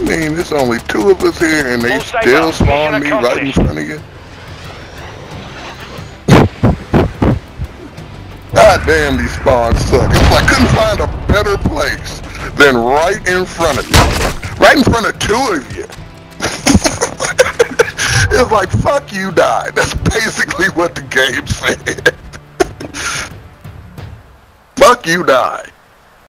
mean, there's only 2 of us here and they Full still safe out. spawn me Mission right in accomplished. front of you? God damn, these spawns suck. I couldn't find a better place than right in front of you. Right in front of 2 of you. It's like, fuck you, die. That's basically what the game said. Fuck you, die.